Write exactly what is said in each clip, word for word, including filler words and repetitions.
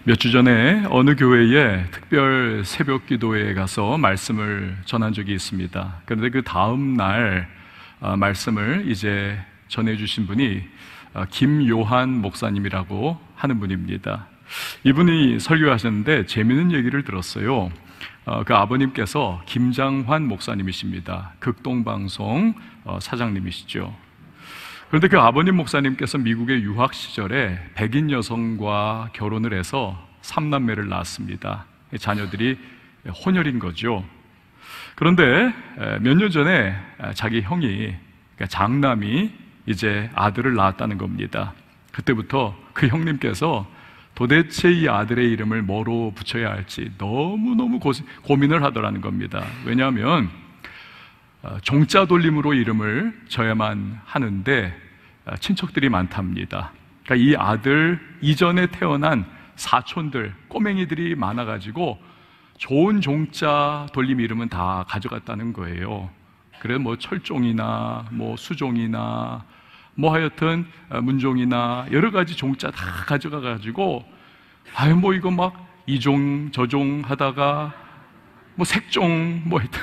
몇 주 전에 어느 교회에 특별 새벽 기도회에 가서 말씀을 전한 적이 있습니다. 그런데 그 다음 날 말씀을 이제 전해주신 분이 김요한 목사님이라고 하는 분입니다. 이분이 설교하셨는데 재미있는 얘기를 들었어요. 그 아버님께서 김장환 목사님이십니다. 극동방송 사장님이시죠. 그런데 그 아버님 목사님께서 미국의 유학 시절에 백인 여성과 결혼을 해서 삼남매를 낳았습니다. 자녀들이 혼혈인 거죠. 그런데 몇 년 전에 자기 형이, 그러니까 장남이 이제 아들을 낳았다는 겁니다. 그때부터 그 형님께서 도대체 이 아들의 이름을 뭐로 붙여야 할지 너무너무 고, 고민을 하더라는 겁니다. 왜냐하면 종자 돌림으로 이름을 져야만 하는데 친척들이 많답니다. 그러니까 이 아들 이전에 태어난 사촌들, 꼬맹이들이 많아가지고 좋은 종자 돌림 이름은 다 가져갔다는 거예요. 그래서 뭐 철종이나 뭐 수종이나 뭐 하여튼 문종이나 여러 가지 종자 다 가져가가지고 아유 뭐 이거 막 이종 저종 하다가 뭐 색종 뭐 하여튼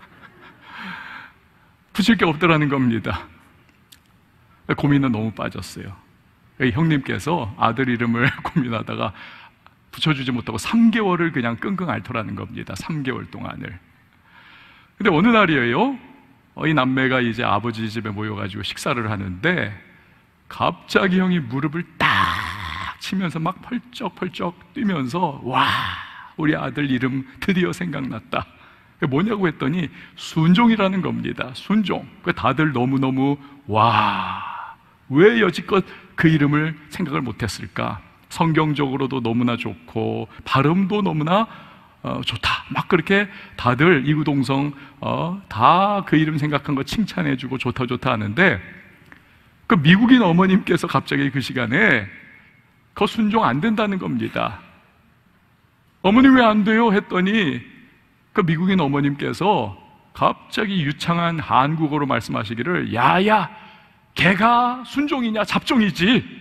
붙일 게 없더라는 겁니다. 고민은 너무 빠졌어요. 형님께서 아들 이름을 고민하다가 붙여주지 못하고 삼 개월을 그냥 끙끙 앓더라는 겁니다. 삼 개월 동안을. 근데 어느 날이에요, 이 남매가 이제 아버지 집에 모여가지고 식사를 하는데 갑자기 형이 무릎을 딱 치면서 막 펄쩍펄쩍 뛰면서 와, 우리 아들 이름 드디어 생각났다. 뭐냐고 했더니 순종이라는 겁니다. 순종. 다들 너무너무 와, 왜 여지껏 그 이름을 생각을 못했을까? 성경적으로도 너무나 좋고 발음도 너무나 어, 좋다. 막 그렇게 다들 이구동성 어, 다 그 이름 생각한 거 칭찬해주고 좋다 좋다 하는데 그 미국인 어머님께서 갑자기 그 시간에 그거 순종 안 된다는 겁니다. 어머니 왜 안 돼요? 했더니 그 미국인 어머님께서 갑자기 유창한 한국어로 말씀하시기를 야야 걔가 순종이냐 잡종이지.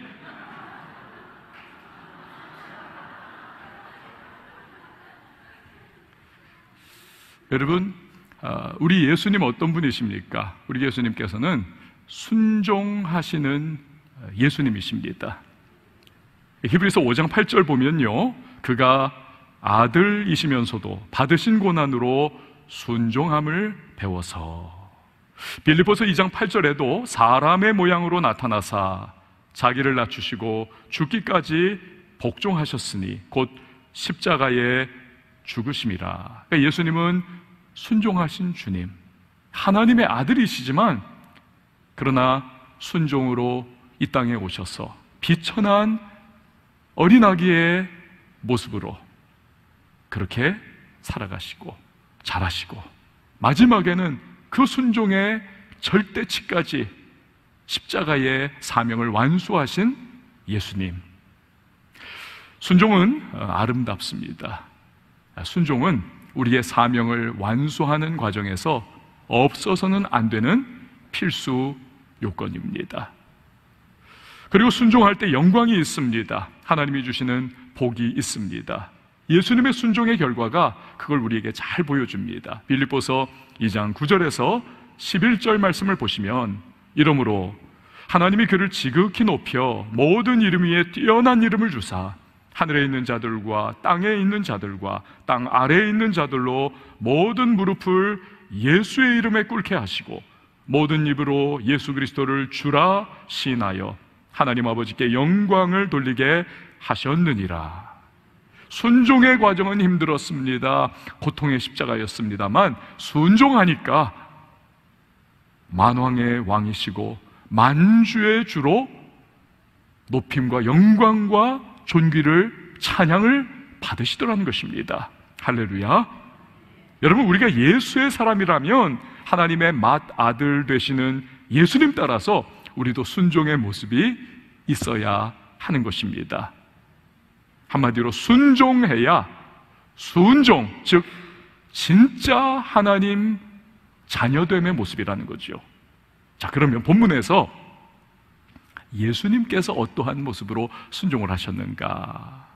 여러분, 우리 예수님 어떤 분이십니까? 우리 예수님께서는 순종하시는 예수님이십니다. 히브리서 오 장 팔 절 보면요, 그가 아들이시면서도 받으신 고난으로 순종함을 배워서, 빌립보서 이 장 팔 절에도 사람의 모양으로 나타나사 자기를 낮추시고 죽기까지 복종하셨으니 곧 십자가에 죽으심이라. 그러니까 예수님은 순종하신 주님, 하나님의 아들이시지만 그러나 순종으로 이 땅에 오셔서 비천한 어린아기의 모습으로 그렇게 살아가시고 자라시고 마지막에는 그 순종의 절대치까지 십자가의 사명을 완수하신 예수님. 순종은 아름답습니다. 순종은 우리의 사명을 완수하는 과정에서 없어서는 안 되는 필수 요건입니다. 그리고 순종할 때 영광이 있습니다. 하나님이 주시는 복이 있습니다. 예수님의 순종의 결과가 그걸 우리에게 잘 보여줍니다. 빌립보서 이 장 구 절에서 십일 절 말씀을 보시면, 이러므로 하나님이 그를 지극히 높여 모든 이름 위에 뛰어난 이름을 주사 하늘에 있는 자들과 땅에 있는 자들과 땅 아래에 있는 자들로 모든 무릎을 예수의 이름에 꿇게 하시고 모든 입으로 예수 그리스도를 주라 시인하여 하나님 아버지께 영광을 돌리게 하셨느니라. 순종의 과정은 힘들었습니다. 고통의 십자가였습니다만 순종하니까 만왕의 왕이시고 만주의 주로 높임과 영광과 존귀를, 찬양을 받으시더라는 것입니다. 할렐루야. 여러분, 우리가 예수의 사람이라면 하나님의 맏아들 되시는 예수님 따라서 우리도 순종의 모습이 있어야 하는 것입니다. 한마디로 순종해야, 순종, 즉 진짜 하나님 자녀됨의 모습이라는 거죠. 자, 그러면 본문에서 예수님께서 어떠한 모습으로 순종을 하셨는가?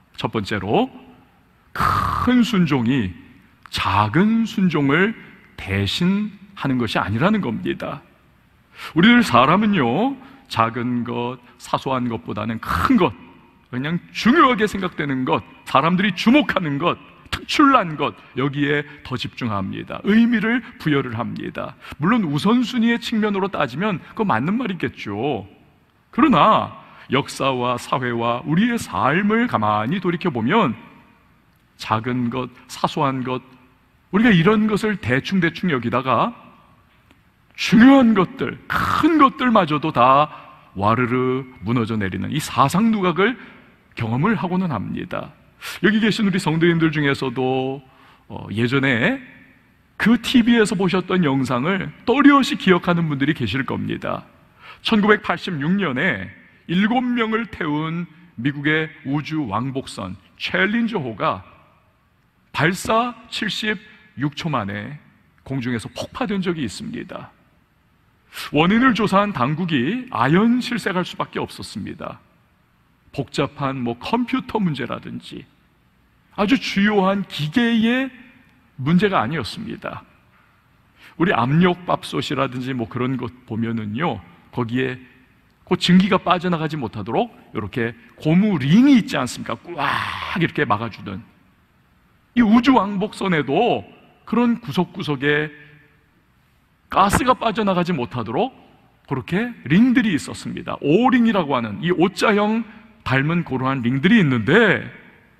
첫 번째로, 큰 순종이 작은 순종을 대신하는 것이 아니라는 겁니다. 우리들 사람은요, 작은 것, 사소한 것보다는 큰 것, 그냥 중요하게 생각되는 것, 사람들이 주목하는 것, 특출난 것, 여기에 더 집중합니다. 의미를 부여를 합니다. 물론 우선순위의 측면으로 따지면 그거 맞는 말이겠죠. 그러나 역사와 사회와 우리의 삶을 가만히 돌이켜보면 작은 것, 사소한 것, 우리가 이런 것을 대충대충 여기다가 중요한 것들, 큰 것들마저도 다 와르르 무너져 내리는 이 사상 누각을 경험을 하고는 합니다. 여기 계신 우리 성도님들 중에서도 어, 예전에 그 티비에서 보셨던 영상을 또렷이 기억하는 분들이 계실 겁니다. 천구백팔십육 년에 일곱 명을 태운 미국의 우주 왕복선 챌린저호가 발사 칠십육 초 만에 공중에서 폭파된 적이 있습니다. 원인을 조사한 당국이 아연 실색할 수밖에 없었습니다. 복잡한 뭐 컴퓨터 문제라든지 아주 주요한 기계의 문제가 아니었습니다. 우리 압력밥솥이라든지 뭐 그런 것 보면은요, 거기에 그 증기가 빠져나가지 못하도록 이렇게 고무링이 있지 않습니까? 꽉 이렇게 막아주는. 이 우주 왕복선에도 그런 구석구석에 가스가 빠져나가지 못하도록 그렇게 링들이 있었습니다. 오링이라고 하는 이 오자형 닮은 그러한 링들이 있는데,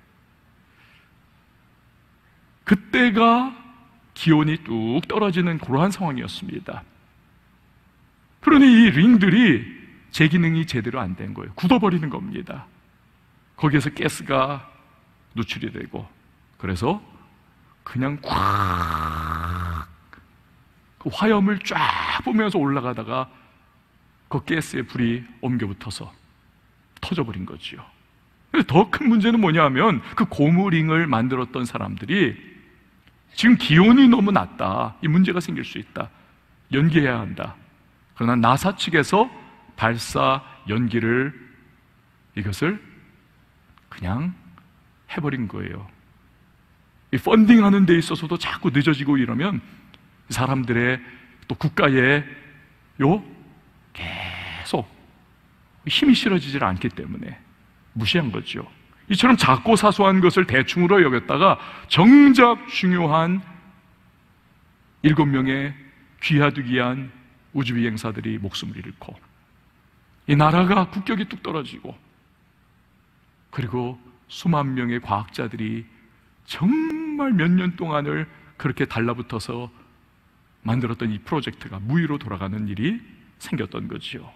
그때가 기온이 뚝 떨어지는 그러한 상황이었습니다. 그러니 이 링들이 제 기능이 제대로 안 된 거예요. 굳어버리는 겁니다. 거기에서 가스가 누출이 되고, 그래서 그냥 꽉 그 화염을 쫙 뿜으면서 올라가다가 그 가스에 불이 옮겨 붙어서 터져버린 거지요. 더 큰 문제는 뭐냐면 그 고무링을 만들었던 사람들이 지금 기온이 너무 낮다, 이 문제가 생길 수 있다, 연기해야 한다. 그러나 나사 측에서 발사 연기를, 이것을 그냥 해버린 거예요. 이 펀딩하는 데 있어서도 자꾸 늦어지고 이러면 사람들의 또 국가에 요 계속 힘이 실어지질 않기 때문에 무시한 거죠. 이처럼 작고 사소한 것을 대충으로 여겼다가 정작 중요한 일곱 명의 귀하두기한 우주비행사들이 목숨을 잃고, 이 나라가 국격이 뚝 떨어지고, 그리고 수만 명의 과학자들이 정말 몇 년 동안을 그렇게 달라붙어서 만들었던 이 프로젝트가 무의로 돌아가는 일이 생겼던 거지요.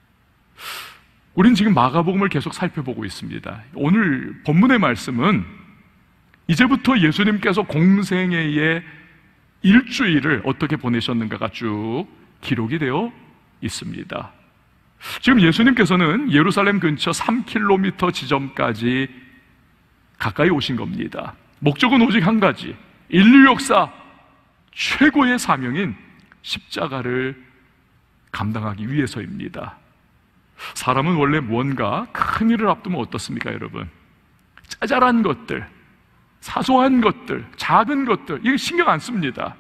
우린 지금 마가복음을 계속 살펴보고 있습니다. 오늘 본문의 말씀은 이제부터 예수님께서 공생애의 일주일을 어떻게 보내셨는가가 쭉 기록이 되어 있습니다. 지금 예수님께서는 예루살렘 근처 삼 킬로미터 지점까지 가까이 오신 겁니다. 목적은 오직 한 가지, 인류 역사 최고의 사명인 십자가를 감당하기 위해서입니다. 사람은 원래 무언가 큰 일을 앞두면 어떻습니까, 여러분? 짜잘한 것들, 사소한 것들, 작은 것들, 이거 신경 안 씁니다.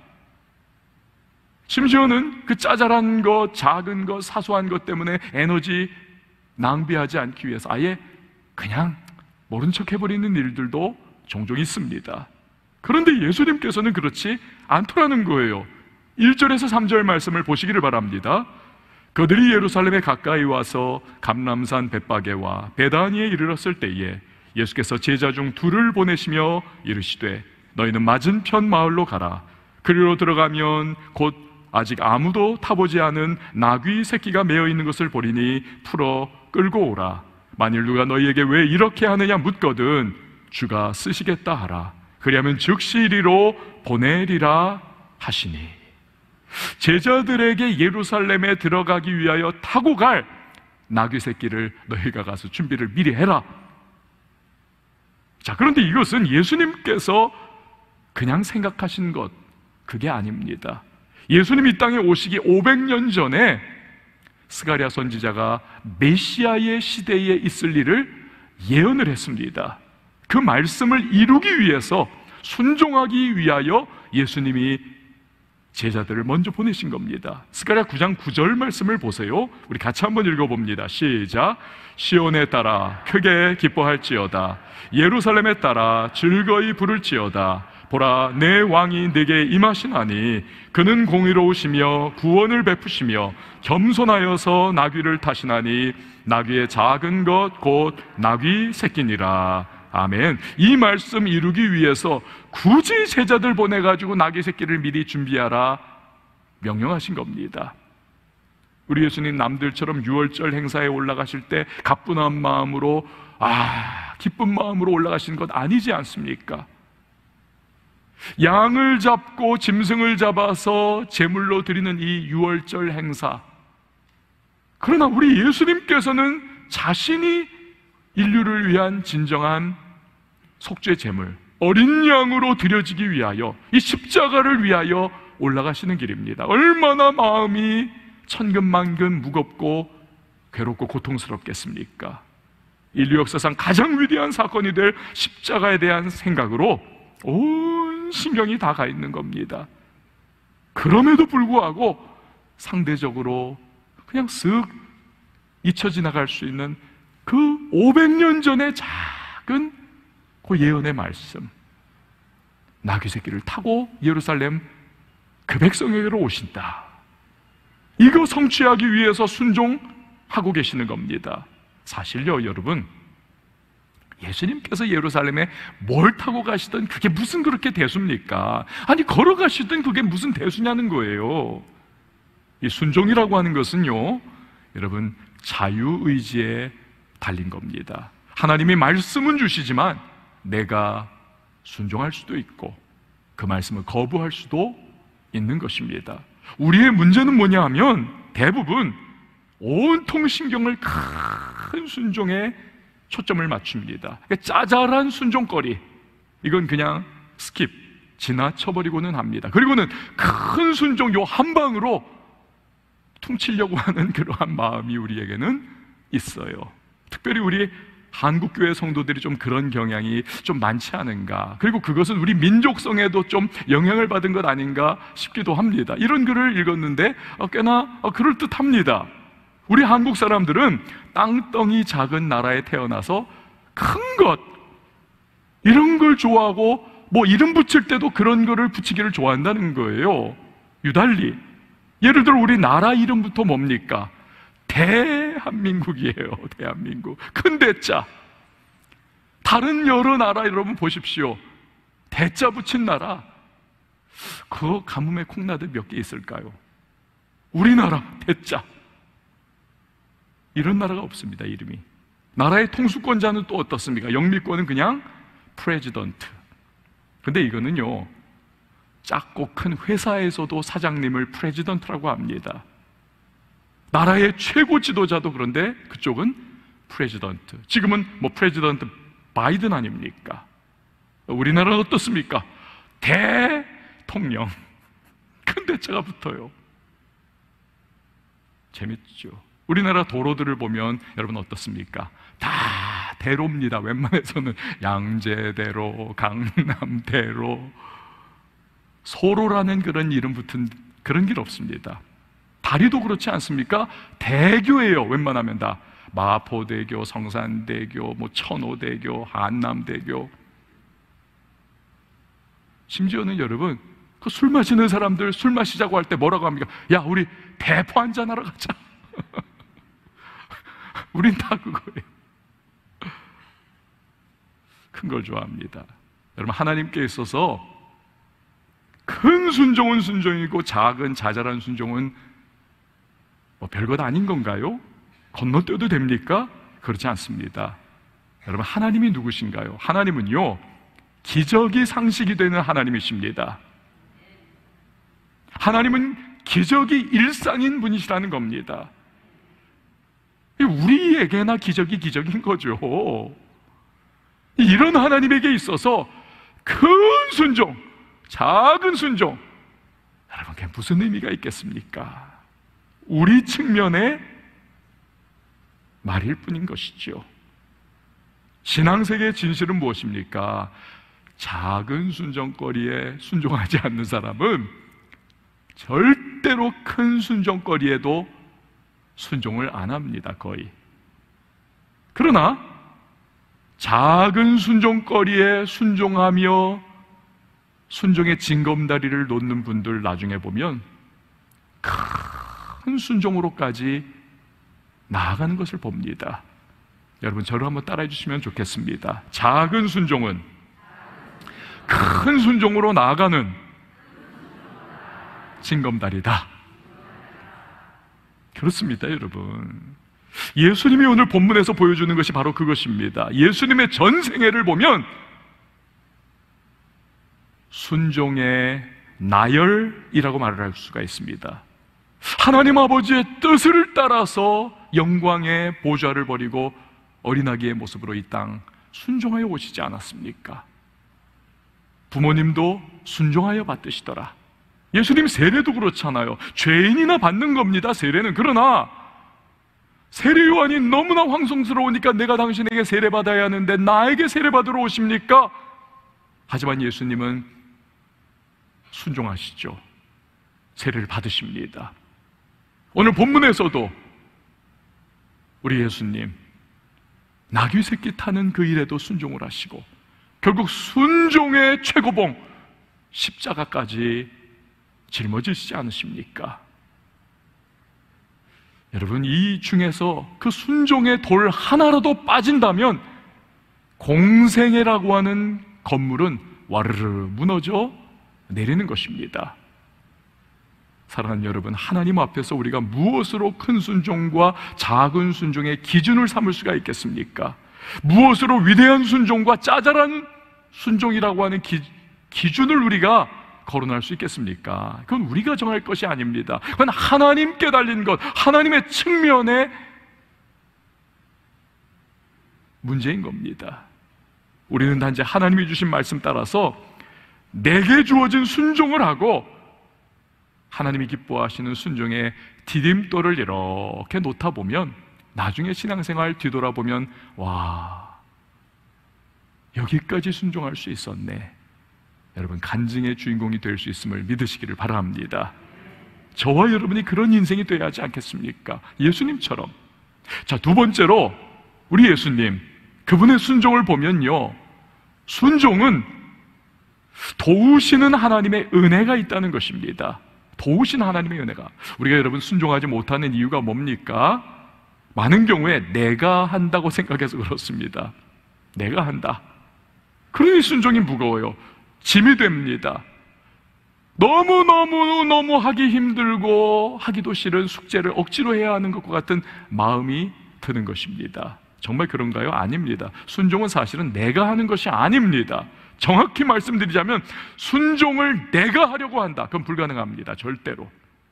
심지어는 그 짜잘한 것, 작은 것, 사소한 것 때문에 에너지 낭비하지 않기 위해서 아예 그냥 모른 척 해버리는 일들도 종종 있습니다. 그런데 예수님께서는 그렇지 않더라는 거예요. 일 절에서 삼 절 말씀을 보시기를 바랍니다. 그들이 예루살렘에 가까이 와서 감람산 벳바게와 베다니에 이르렀을 때에 예수께서 제자 중 둘을 보내시며 이르시되 너희는 맞은편 마을로 가라. 그리로 들어가면 곧 아직 아무도 타보지 않은 나귀 새끼가 매어 있는 것을 보리니 풀어 끌고 오라. 만일 누가 너희에게 왜 이렇게 하느냐 묻거든 주가 쓰시겠다 하라. 그리하면 즉시 이리로 보내리라 하시니, 제자들에게 예루살렘에 들어가기 위하여 타고 갈 나귀 새끼를 너희가 가서 준비를 미리 해라. 자, 그런데 이것은 예수님께서 그냥 생각하신 것, 그게 아닙니다. 예수님 이 땅에 오시기 오백 년 전에 스가랴 선지자가 메시아의 시대에 있을 일을 예언을 했습니다. 그 말씀을 이루기 위해서, 순종하기 위하여 예수님이 제자들을 먼저 보내신 겁니다. 스가랴 구 장 구 절 말씀을 보세요. 우리 같이 한번 읽어봅니다. 시작. 시온에 따라 크게 기뻐할지어다. 예루살렘에 따라 즐거이 부를지어다. 보라, 내 왕이 내게 임하시나니 그는 공의로우시며 구원을 베푸시며 겸손하여서 나귀를 타시나니 나귀의 작은 것 곧 나귀 새끼니라. 아멘. 이 말씀 이루기 위해서 굳이 제자들 보내가지고 나귀 새끼를 미리 준비하라 명령하신 겁니다. 우리 예수님 남들처럼 유월절 행사에 올라가실 때 가뿐한 마음으로, 아, 기쁜 마음으로 올라가신 것 아니지 않습니까? 양을 잡고 짐승을 잡아서 제물로 드리는 이 유월절 행사, 그러나 우리 예수님께서는 자신이 인류를 위한 진정한 속죄 제물, 어린 양으로 드려지기 위하여, 이 십자가를 위하여 올라가시는 길입니다. 얼마나 마음이 천근만근 무겁고 괴롭고 고통스럽겠습니까? 인류 역사상 가장 위대한 사건이 될 십자가에 대한 생각으로 온 신경이 다 가 있는 겁니다. 그럼에도 불구하고 상대적으로 그냥 쓱 잊혀 지나갈 수 있는 그 오백 년 전의 작은 그 예언의 말씀, 나귀 새끼를 타고 예루살렘 그 백성에게로 오신다, 이거 성취하기 위해서 순종하고 계시는 겁니다. 사실요, 여러분, 예수님께서 예루살렘에 뭘 타고 가시든 그게 무슨 그렇게 대수입니까? 아니, 걸어가시든 그게 무슨 대수냐는 거예요. 이 순종이라고 하는 것은요, 여러분, 자유의지에 달린 겁니다. 하나님이 말씀은 주시지만 내가 순종할 수도 있고 그 말씀을 거부할 수도 있는 것입니다. 우리의 문제는 뭐냐 하면 대부분 온통 신경을 큰 순종에 초점을 맞춥니다. 그러니까 짜잘한 순종거리, 이건 그냥 스킵, 지나쳐버리고는 합니다. 그리고는 큰 순종 요 한 방으로 퉁치려고 하는 그러한 마음이 우리에게는 있어요. 특별히 우리 한국교회 성도들이 좀 그런 경향이 좀 많지 않은가, 그리고 그것은 우리 민족성에도 좀 영향을 받은 것 아닌가 싶기도 합니다. 이런 글을 읽었는데 꽤나 그럴듯합니다. 우리 한국 사람들은 땅덩이 작은 나라에 태어나서 큰 것, 이런 걸 좋아하고, 뭐 이름 붙일 때도 그런 거를 붙이기를 좋아한다는 거예요. 유달리 예를 들어 우리 나라 이름부터 뭡니까? 대한민국이에요. 대한민국. 큰 대자. 다른 여러 나라 여러분 보십시오. 대자 붙인 나라, 그 가뭄에 콩나듯 몇 개 있을까요? 우리나라 대자, 이런 나라가 없습니다. 이름이. 나라의 통수권자는 또 어떻습니까? 영미권은 그냥 프레지던트. 근데 이거는요, 작고 큰 회사에서도 사장님을 프레지던트라고 합니다. 나라의 최고 지도자도 그런데 그쪽은 프레지던트. 지금은 뭐 프레지던트 바이든 아닙니까? 우리나라는 어떻습니까? 대통령. 큰 대자가 붙어요. 재밌죠? 우리나라 도로들을 보면 여러분 어떻습니까? 다 대로입니다. 웬만해서는 양재대로, 강남대로, 소로라는 그런 이름 붙은 그런 길 없습니다. 다리도 그렇지 않습니까? 대교예요. 웬만하면 다 마포대교, 성산대교, 뭐 천호대교, 한남대교. 심지어는 여러분, 그 술 마시는 사람들 술 마시자고 할 때 뭐라고 합니까? 야, 우리 대포 한잔 하러 가자. 우린 다 그거예요. 큰 걸 좋아합니다. 여러분, 하나님께 있어서 큰 순종은 순종이고 작은 자잘한 순종은 뭐 별것 아닌 건가요? 건너뛰어도 됩니까? 그렇지 않습니다. 여러분, 하나님이 누구신가요? 하나님은요, 기적이 상식이 되는 하나님이십니다. 하나님은 기적이 일상인 분이시라는 겁니다. 우리에게나 기적이 기적인 거죠. 이런 하나님에게 있어서 큰 순종, 작은 순종, 여러분, 그게 무슨 의미가 있겠습니까? 우리 측면의 말일 뿐인 것이죠. 신앙세계의 진실은 무엇입니까? 작은 순종거리에 순종하지 않는 사람은 절대로 큰 순종거리에도 순종을 안 합니다, 거의. 그러나 작은 순종거리에 순종하며 순종의 징검다리를 놓는 분들 나중에 보면 큰 순종으로까지 나아가는 것을 봅니다. 여러분, 저를 한번 따라해 주시면 좋겠습니다. 작은 순종은 큰 순종으로 나아가는 징검다리다. 그렇습니다, 여러분. 예수님이 오늘 본문에서 보여주는 것이 바로 그것입니다. 예수님의 전생애를 보면 순종의 나열이라고 말을 할 수가 있습니다. 하나님 아버지의 뜻을 따라서 영광의 보좌를 버리고 어린아기의 모습으로 이 땅 순종하여 오시지 않았습니까? 부모님도 순종하여 받으시더라. 예수님 세례도 그렇잖아요. 죄인이나 받는 겁니다, 세례는. 그러나 세례 요한이 너무나 황송스러우니까 내가 당신에게 세례받아야 하는데 나에게 세례받으러 오십니까? 하지만 예수님은 순종하시죠. 세례를 받으십니다. 오늘 본문에서도 우리 예수님 나귀 새끼 타는 그 일에도 순종을 하시고 결국 순종의 최고봉 십자가까지 짊어지시지 않으십니까? 여러분, 이 중에서 그 순종의 돌 하나라도 빠진다면 공생애라고 하는 건물은 와르르 무너져 내리는 것입니다. 사랑하는 여러분, 하나님 앞에서 우리가 무엇으로 큰 순종과 작은 순종의 기준을 삼을 수가 있겠습니까? 무엇으로 위대한 순종과 짜잘한 순종이라고 하는 기, 기준을 우리가 거론할 수 있겠습니까? 그건 우리가 정할 것이 아닙니다. 그건 하나님께 달린 것, 하나님의 측면의 문제인 겁니다. 우리는 단지 하나님이 주신 말씀 따라서 내게 주어진 순종을 하고 하나님이 기뻐하시는 순종의 디딤돌을 이렇게 놓다 보면 나중에 신앙생활 뒤돌아보면 와, 여기까지 순종할 수 있었네. 여러분, 간증의 주인공이 될 수 있음을 믿으시기를 바랍니다. 저와 여러분이 그런 인생이 되어야 하지 않겠습니까? 예수님처럼. 자, 두 번째로 우리 예수님, 그분의 순종을 보면요, 순종은 도우시는 하나님의 은혜가 있다는 것입니다. 도우신 하나님의 은혜가. 우리가 여러분 순종하지 못하는 이유가 뭡니까? 많은 경우에 내가 한다고 생각해서 그렇습니다. 내가 한다. 그러니 순종이 무거워요. 짐이 됩니다. 너무너무너무 하기 힘들고 하기도 싫은 숙제를 억지로 해야 하는 것과 같은 마음이 드는 것입니다. 정말 그런가요? 아닙니다. 순종은 사실은 내가 하는 것이 아닙니다. 정확히 말씀드리자면 순종을 내가 하려고 한다. 그건 불가능합니다. 절대로.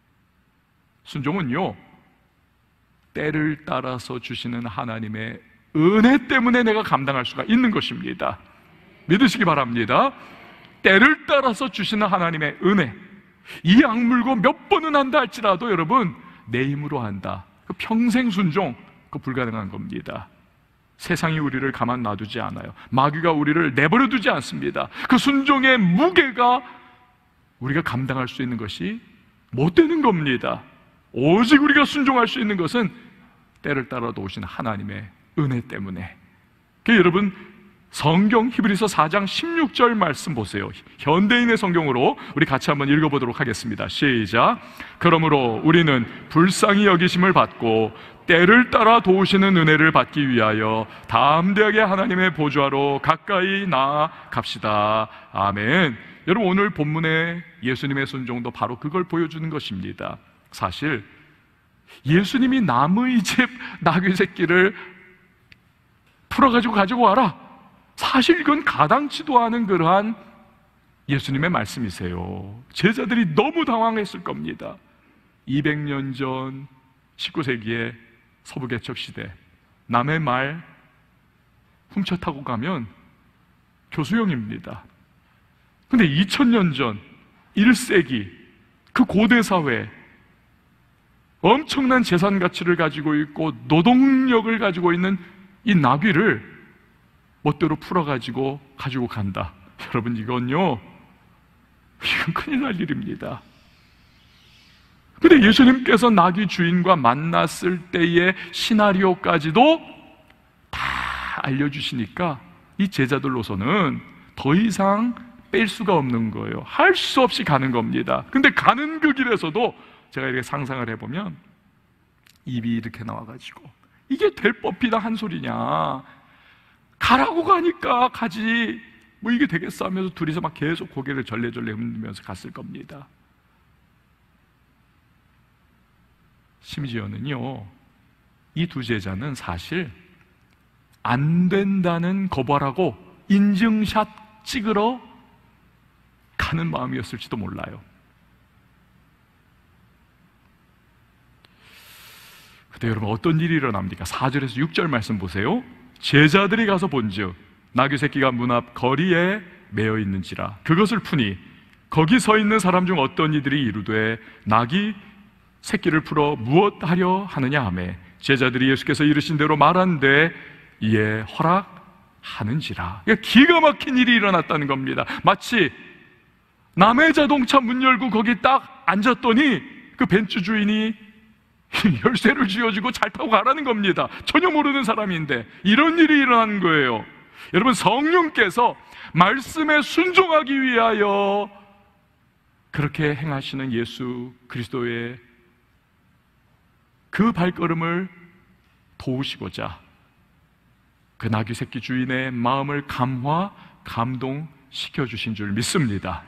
순종은요, 때를 따라서 주시는 하나님의 은혜 때문에 내가 감당할 수가 있는 것입니다. 믿으시기 바랍니다. 때를 따라서 주시는 하나님의 은혜, 이 악물고 몇 번은 한다 할지라도 여러분 내 힘으로 한다, 그 평생 순종, 그 불가능한 겁니다. 세상이 우리를 가만 놔두지 않아요. 마귀가 우리를 내버려 두지 않습니다. 그 순종의 무게가 우리가 감당할 수 있는 것이 못 되는 겁니다. 오직 우리가 순종할 수 있는 것은 때를 따라 도우신 하나님의 은혜 때문에. 그러니까 여러분, 성경 히브리서 사 장 십육 절 말씀 보세요. 현대인의 성경으로 우리 같이 한번 읽어보도록 하겠습니다. 시작. 그러므로 우리는 불쌍히 여기심을 받고 때를 따라 도우시는 은혜를 받기 위하여 담대하게 하나님의 보좌로 가까이 나아갑시다. 아멘. 여러분, 오늘 본문의 예수님의 순종도 바로 그걸 보여주는 것입니다. 사실 예수님이 남의 집 나귀 새끼를 풀어가지고 가지고 와라, 사실 이건 가당치도 않은 그러한 예수님의 말씀이세요. 제자들이 너무 당황했을 겁니다. 이백 년 전 십구 세기의 서부개척 시대, 남의 말 훔쳐 타고 가면 교수형입니다. 근데 이천 년 전 일 세기 그 고대 사회, 엄청난 재산 가치를 가지고 있고 노동력을 가지고 있는 이 나귀를 멋대로 풀어가지고 가지고 간다. 여러분, 이건요, 이건 큰일 날 일입니다. 근데 예수님께서 나귀 주인과 만났을 때의 시나리오까지도 다 알려주시니까 이 제자들로서는 더 이상 뺄 수가 없는 거예요. 할 수 없이 가는 겁니다. 근데 가는 그 길에서도 제가 이렇게 상상을 해보면 입이 이렇게 나와가지고 이게 될 법이다 한 소리냐, 가라고 가니까 가지 뭐 이게 되겠어 하면서 둘이서 막 계속 고개를 절레절레 흔들면서 갔을 겁니다. 심지어는요, 이 두 제자는 사실 안 된다는 거부하라고 인증샷 찍으러 가는 마음이었을지도 몰라요. 근데 여러분, 어떤 일이 일어납니까? 사 절에서 육 절 말씀 보세요. 제자들이 가서 본즉 나귀 새끼가 문 앞 거리에 매어 있는지라. 그것을 푸니 거기 서 있는 사람 중 어떤 이들이 이르되 나귀 새끼를 풀어 무엇하려 하느냐 하매 제자들이 예수께서 이르신 대로 말한데 이에 허락하는지라. 기가 막힌 일이 일어났다는 겁니다. 마치 남의 자동차 문 열고 거기 딱 앉았더니 그 벤츠 주인이 열쇠를 쥐어주고 잘 타고 가라는 겁니다. 전혀 모르는 사람인데 이런 일이 일어나는 거예요. 여러분, 성령께서 말씀에 순종하기 위하여 그렇게 행하시는 예수 그리스도의 그 발걸음을 도우시고자 그 나귀 새끼 주인의 마음을 감화, 감동시켜 주신 줄 믿습니다.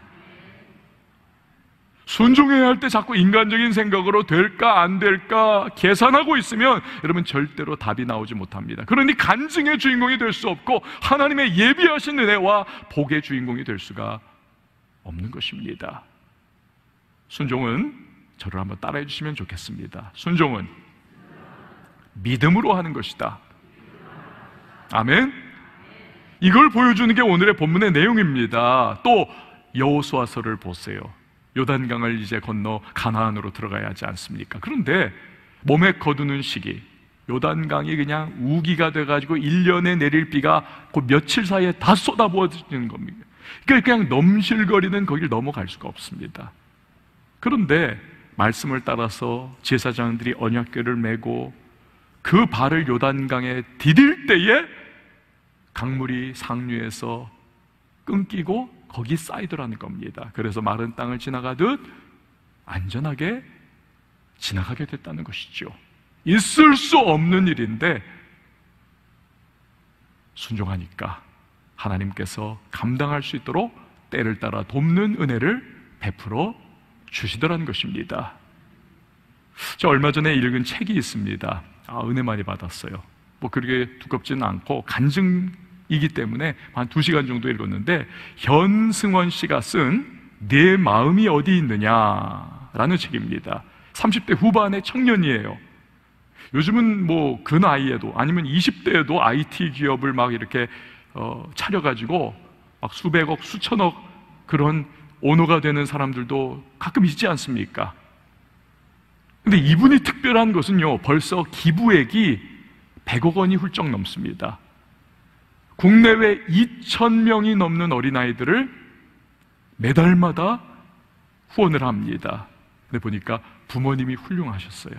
순종해야 할 때 자꾸 인간적인 생각으로 될까 안 될까 계산하고 있으면 여러분 절대로 답이 나오지 못합니다. 그러니 간증의 주인공이 될 수 없고 하나님의 예비하신 은혜와 복의 주인공이 될 수가 없는 것입니다. 순종은, 저를 한번 따라해 주시면 좋겠습니다. 순종은 믿음으로 하는 것이다. 아멘. 이걸 보여주는 게 오늘의 본문의 내용입니다. 또 여호수아서를 보세요. 요단강을 이제 건너 가나안으로 들어가야 하지 않습니까? 그런데 몸에 거두는 시기, 요단강이 그냥 우기가 돼가지고 일 년에 내릴 비가 그 며칠 사이에 다 쏟아부어지는 겁니다. 그러니까 그냥 넘실거리는 거길 넘어갈 수가 없습니다. 그런데 말씀을 따라서 제사장들이 언약궤를 메고 그 발을 요단강에 디딜 때에 강물이 상류에서 끊기고 거기 쌓이더라는 겁니다. 그래서 마른 땅을 지나가듯 안전하게 지나가게 됐다는 것이죠. 있을 수 없는 일인데 순종하니까 하나님께서 감당할 수 있도록 때를 따라 돕는 은혜를 베풀어 주시더라는 것입니다. 저 얼마 전에 읽은 책이 있습니다. 아, 은혜 많이 받았어요. 뭐 그렇게 두껍지는 않고 간증이기 때문에 한 두 시간 정도 읽었는데, 현승원 씨가 쓴 내 마음이 어디 있느냐라는 책입니다. 삼십 대 후반의 청년이에요. 요즘은 뭐 그 나이에도 아니면 이십 대에도 아이티 기업을 막 이렇게 어, 차려가지고 막 수백억, 수천억 그런 오너가 되는 사람들도 가끔 있지 않습니까? 근데 이분이 특별한 것은요, 벌써 기부액이 백억 원이 훌쩍 넘습니다. 국내외 이천 명이 넘는 어린아이들을 매달마다 후원을 합니다. 근데 보니까 부모님이 훌륭하셨어요.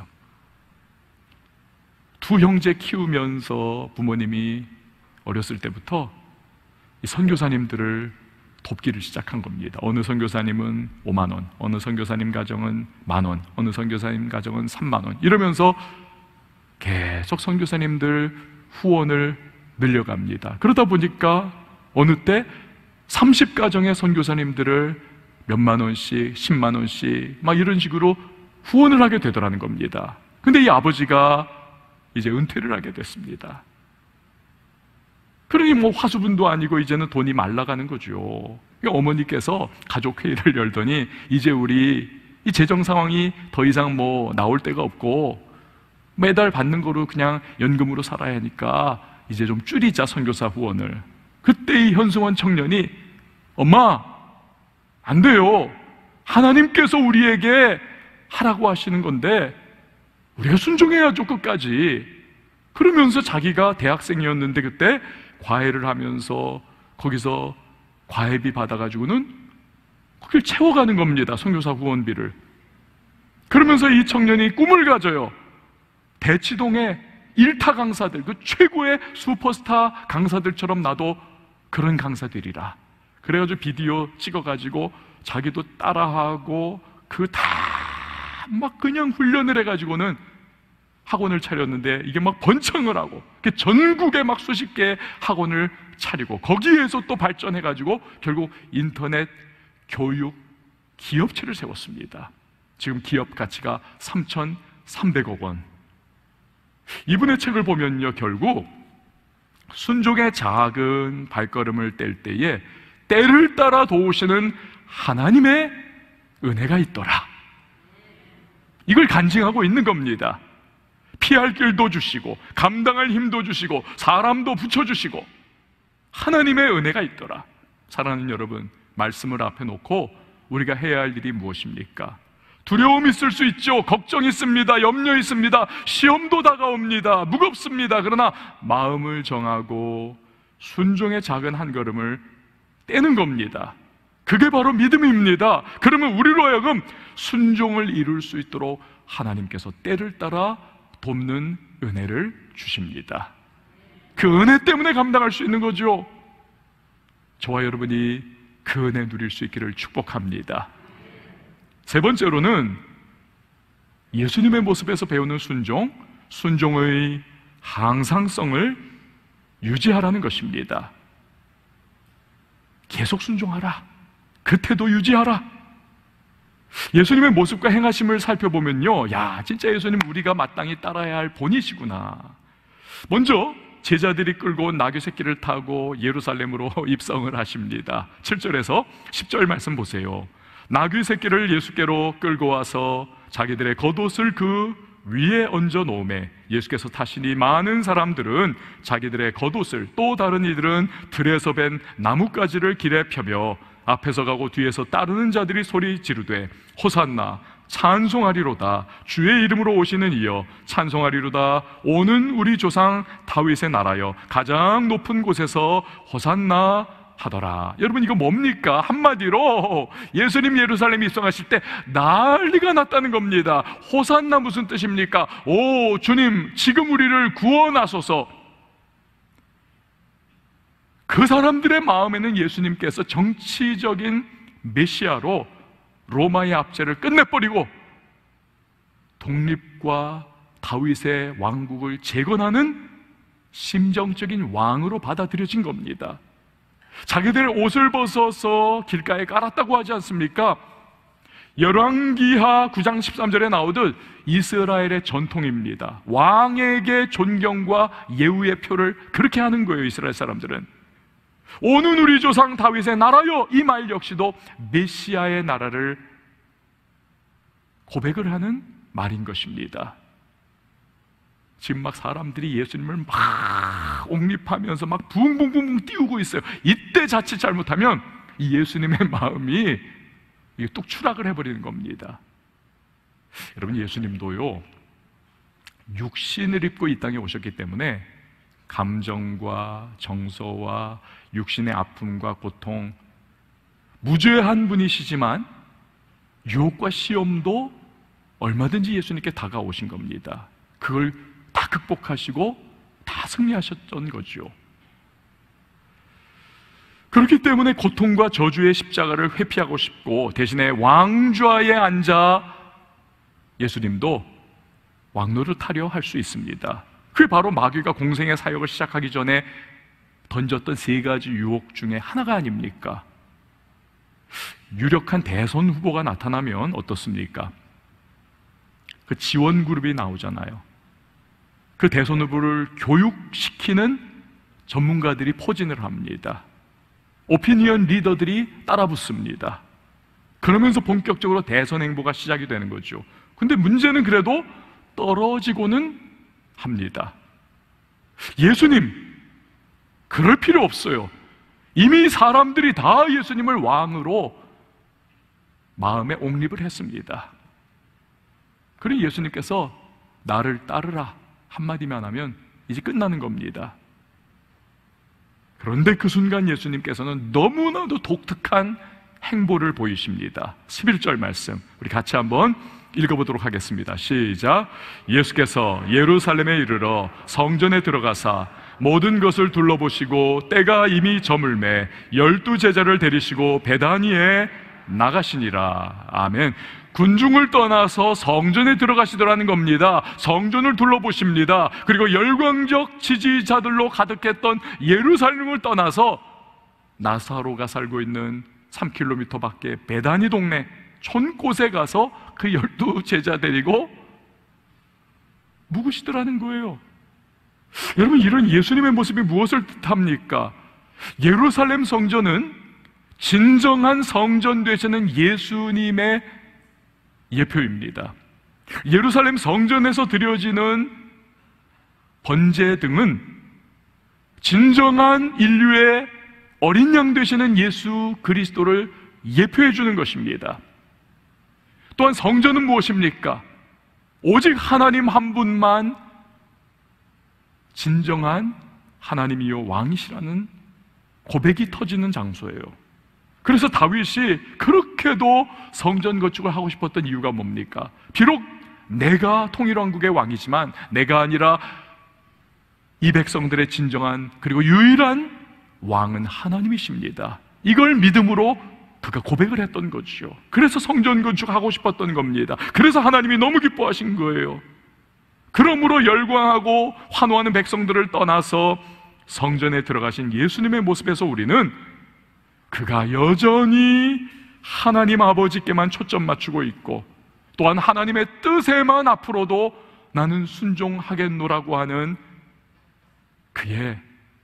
두 형제 키우면서 부모님이 어렸을 때부터 이 선교사님들을 돕기를 시작한 겁니다. 어느 선교사님은 오만 원, 어느 선교사님 가정은 만 원, 어느 선교사님 가정은 삼만 원, 이러면서 계속 선교사님들 후원을 늘려갑니다. 그러다 보니까 어느 때 삼십 가정의 선교사님들을 몇만 원씩, 십만 원씩 막 이런 식으로 후원을 하게 되더라는 겁니다. 근데 이 아버지가 이제 은퇴를 하게 됐습니다. 그러니 뭐 화수분도 아니고 이제는 돈이 말라가는 거죠. 그러니까 어머니께서 가족회의를 열더니 이제 우리 이 재정 상황이 더 이상 뭐 나올 데가 없고 매달 받는 거로 그냥 연금으로 살아야 하니까 이제 좀 줄이자, 선교사 후원을. 그때 이 현승원 청년이 엄마, 안 돼요. 하나님께서 우리에게 하라고 하시는 건데 우리가 순종해야죠, 끝까지. 그러면서 자기가 대학생이었는데 그때 과외를 하면서 거기서 과외비 받아가지고는 그걸 채워가는 겁니다. 선교사 후원비를. 그러면서 이 청년이 꿈을 가져요. 대치동의 일타 강사들, 그 최고의 슈퍼스타 강사들처럼 나도 그런 강사 되리라. 그래가지고 비디오 찍어가지고 자기도 따라하고 그 다 막 그냥 훈련을 해가지고는 학원을 차렸는데 이게 막 번창을 하고 전국에 막 수십 개의 학원을 차리고 거기에서 또 발전해가지고 결국 인터넷 교육 기업체를 세웠습니다. 지금 기업 가치가 삼천삼백억 원. 이분의 책을 보면요, 결국 순종의 작은 발걸음을 뗄 때에 때를 따라 도우시는 하나님의 은혜가 있더라. 이걸 간증하고 있는 겁니다. 피할 길도 주시고 감당할 힘도 주시고 사람도 붙여주시고 하나님의 은혜가 있더라. 사랑하는 여러분, 말씀을 앞에 놓고 우리가 해야 할 일이 무엇입니까? 두려움이 있을 수 있죠. 걱정이 있습니다. 염려 있습니다. 시험도 다가옵니다. 무겁습니다. 그러나 마음을 정하고 순종의 작은 한 걸음을 떼는 겁니다. 그게 바로 믿음입니다. 그러면 우리로 하여금 순종을 이룰 수 있도록 하나님께서 때를 따라 돕는 은혜를 주십니다. 그 은혜 때문에 감당할 수 있는 거죠. 저와 여러분이 그 은혜 누릴 수 있기를 축복합니다. 세 번째로는 예수님의 모습에서 배우는 순종, 순종의 항상성을 유지하라는 것입니다. 계속 순종하라. 그 태도 유지하라. 예수님의 모습과 행하심을 살펴보면요, 야, 진짜 예수님 우리가 마땅히 따라야 할 본이시구나. 먼저 제자들이 끌고 온 나귀 새끼를 타고 예루살렘으로 입성을 하십니다. 칠 절에서 십 절 말씀 보세요. 나귀 새끼를 예수께로 끌고 와서 자기들의 겉옷을 그 위에 얹어 놓음에 예수께서 타시니 많은 사람들은 자기들의 겉옷을, 또 다른 이들은 들에서 벤 나뭇가지를 길에 펴며 앞에서 가고 뒤에서 따르는 자들이 소리 지르되 호산나 찬송하리로다. 주의 이름으로 오시는 이여 찬송하리로다. 오는 우리 조상 다윗의 나라여 가장 높은 곳에서 호산나 하더라. 여러분, 이거 뭡니까? 한마디로 예수님 예루살렘에 입성하실 때 난리가 났다는 겁니다. 호산나 무슨 뜻입니까? 오, 주님 지금 우리를 구원하소서. 그 사람들의 마음에는 예수님께서 정치적인 메시아로 로마의 압제를 끝내버리고 독립과 다윗의 왕국을 재건하는 심정적인 왕으로 받아들여진 겁니다. 자기들 옷을 벗어서 길가에 깔았다고 하지 않습니까? 열왕기하 구 장 십삼 절에 나오듯 이스라엘의 전통입니다. 왕에게 존경과 예우의 표를 그렇게 하는 거예요. 이스라엘 사람들은 오는 우리 조상 다윗의 나라요, 이 말 역시도 메시아의 나라를 고백을 하는 말인 것입니다. 지금 막 사람들이 예수님을 막 옹립하면서 막 붕붕붕붕 띄우고 있어요. 이때 자칫 잘못하면 이 예수님의 마음이 뚝 추락을 해버리는 겁니다. 여러분, 예수님도요 육신을 입고 이 땅에 오셨기 때문에 감정과 정서와 육신의 아픔과 고통, 무죄한 분이시지만 유혹과 시험도 얼마든지 예수님께 다가오신 겁니다. 그걸 다 극복하시고 다 승리하셨던 거죠. 그렇기 때문에 고통과 저주의 십자가를 회피하고 싶고 대신에 왕좌에 앉아 예수님도 왕노릇하려 할 수 있습니다. 그게 바로 마귀가 공생의 사역을 시작하기 전에 던졌던 세 가지 유혹 중에 하나가 아닙니까? 유력한 대선 후보가 나타나면 어떻습니까? 그 지원 그룹이 나오잖아요. 그 대선 후보를 교육시키는 전문가들이 포진을 합니다. 오피니언 리더들이 따라붙습니다. 그러면서 본격적으로 대선 행보가 시작이 되는 거죠. 근데 문제는 그래도 떨어지고는 합니다. 예수님, 그럴 필요 없어요. 이미 사람들이 다 예수님을 왕으로 마음에 옹립을 했습니다. 그러니 예수님께서 나를 따르라 한마디만 하면 이제 끝나는 겁니다. 그런데 그 순간 예수님께서는 너무나도 독특한 행보를 보이십니다. 십일 절 말씀 우리 같이 한번 읽어보도록 하겠습니다. 시작. 예수께서 예루살렘에 이르러 성전에 들어가사 모든 것을 둘러보시고 때가 이미 저물매 열두 제자를 데리시고 베다니에 나가시니라. 아멘. 군중을 떠나서 성전에 들어가시더라는 겁니다. 성전을 둘러보십니다. 그리고 열광적 지지자들로 가득했던 예루살렘을 떠나서 나사로가 살고 있는 삼 킬로미터 밖에 베다니 동네 촌곳에 가서 그 열두 제자 데리고 묵으시더라는 거예요. 여러분, 이런 예수님의 모습이 무엇을 뜻합니까? 예루살렘 성전은 진정한 성전 되시는 예수님의 예표입니다. 예루살렘 성전에서 드려지는 번제 등은 진정한 인류의 어린 양 되시는 예수 그리스도를 예표해 주는 것입니다. 또한 성전은 무엇입니까? 오직 하나님 한 분만 진정한 하나님이요 왕이시라는 고백이 터지는 장소예요. 그래서 다윗이 그렇게도 성전 건축을 하고 싶었던 이유가 뭡니까? 비록 내가 통일왕국의 왕이지만 내가 아니라 이 백성들의 진정한 그리고 유일한 왕은 하나님이십니다. 이걸 믿음으로 그가 고백을 했던 거죠. 그래서 성전 건축하고 싶었던 겁니다. 그래서 하나님이 너무 기뻐하신 거예요. 그러므로 열광하고 환호하는 백성들을 떠나서 성전에 들어가신 예수님의 모습에서 우리는 그가 여전히 하나님 아버지께만 초점 맞추고 있고 또한 하나님의 뜻에만 앞으로도 나는 순종하겠노라고 하는 그의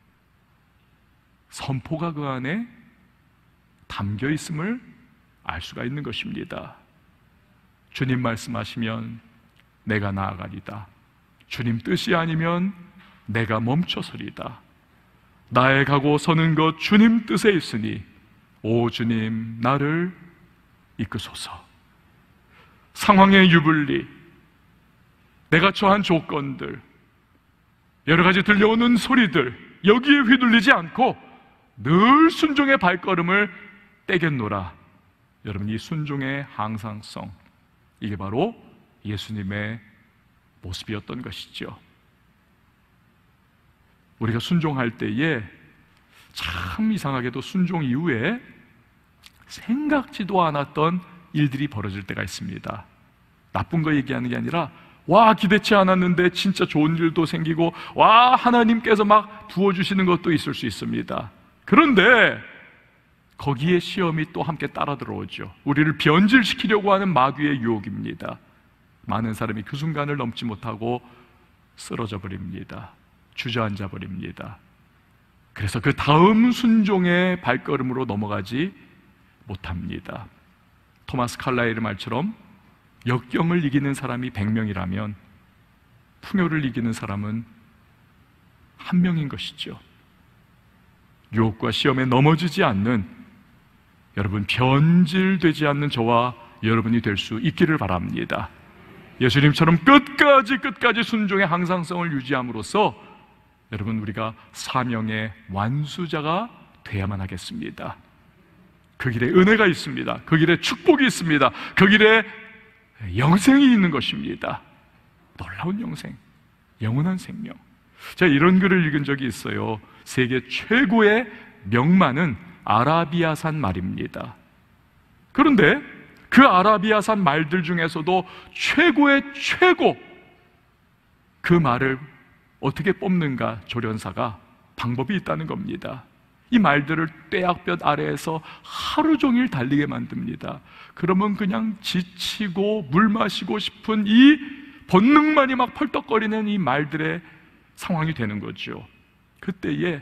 선포가 그 안에 담겨 있음을 알 수가 있는 것입니다. 주님 말씀하시면 내가 나아가리다. 주님 뜻이 아니면 내가 멈춰서리다. 나의 가고 서는 것 주님 뜻에 있으니 오 주님 나를 이끄소서. 상황의 유불리, 내가 처한 조건들, 여러 가지 들려오는 소리들 여기에 휘둘리지 않고 늘 순종의 발걸음을 떼겠노라. 여러분, 이 순종의 항상성, 이게 바로 예수님의 모습이었던 것이죠. 우리가 순종할 때에 참 이상하게도 순종 이후에 생각지도 않았던 일들이 벌어질 때가 있습니다. 나쁜 거 얘기하는 게 아니라 와 기대치 않았는데 진짜 좋은 일도 생기고 와 하나님께서 막 부어주시는 것도 있을 수 있습니다. 그런데 거기에 시험이 또 함께 따라 들어오죠. 우리를 변질시키려고 하는 마귀의 유혹입니다. 많은 사람이 그 순간을 넘지 못하고 쓰러져 버립니다. 주저앉아 버립니다. 그래서 그 다음 순종의 발걸음으로 넘어가지 못합니다. 토마스 칼라일의 말처럼 역경을 이기는 사람이 백 명이라면 풍요를 이기는 사람은 한 명인 것이죠. 유혹과 시험에 넘어지지 않는, 여러분 변질되지 않는 저와 여러분이 될 수 있기를 바랍니다. 예수님처럼 끝까지 끝까지 순종의 항상성을 유지함으로써 여러분 우리가 사명의 완수자가 돼야만 하겠습니다. 그 길에 은혜가 있습니다. 그 길에 축복이 있습니다. 그 길에 영생이 있는 것입니다. 놀라운 영생, 영원한 생명. 제가 이런 글을 읽은 적이 있어요. 세계 최고의 명마는 아라비아산 말입니다. 그런데 그 아라비아산 말들 중에서도 최고의 최고, 그 말을 어떻게 뽑는가 조련사가 방법이 있다는 겁니다. 이 말들을 떼약볕 아래에서 하루 종일 달리게 만듭니다. 그러면 그냥 지치고 물 마시고 싶은 이 본능만이 막 펄떡거리는 이 말들의 상황이 되는 거죠. 그때에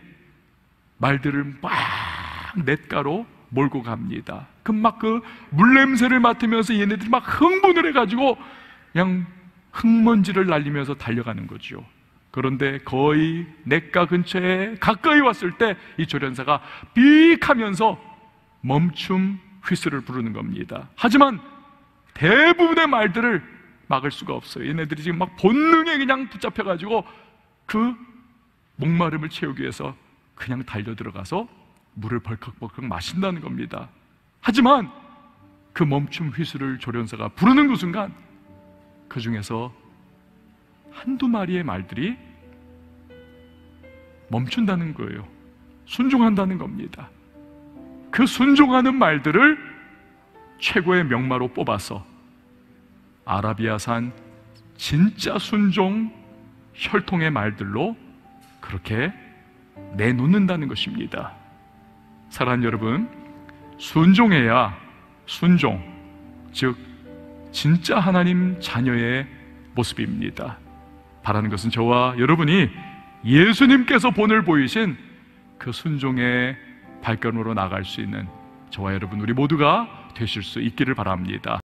말들을 막 냇가로 몰고 갑니다. 그 막 그 물냄새를 맡으면서 얘네들이 막 흥분을 해가지고 그냥 흙먼지를 날리면서 달려가는 거죠. 그런데 거의 냇가 근처에 가까이 왔을 때 이 조련사가 삑 하면서 멈춤 휘슬을 부르는 겁니다. 하지만 대부분의 말들을 막을 수가 없어요. 얘네들이 지금 막 본능에 그냥 붙잡혀가지고 그 목마름을 채우기 위해서 그냥 달려 들어가서 물을 벌컥벌컥 마신다는 겁니다. 하지만 그 멈춤 휘슬을 조련사가 부르는 그 순간 그 중에서 한두 마리의 말들이 멈춘다는 거예요. 순종한다는 겁니다. 그 순종하는 말들을 최고의 명마로 뽑아서 아라비아산 진짜 순종 혈통의 말들로 그렇게 내놓는다는 것입니다. 사랑하는 여러분, 순종해야 순종, 즉 진짜 하나님 자녀의 모습입니다. 바라는 것은 저와 여러분이 예수님께서 본을 보이신 그 순종의 발걸음으로 나갈 수 있는 저와 여러분 우리 모두가 되실 수 있기를 바랍니다.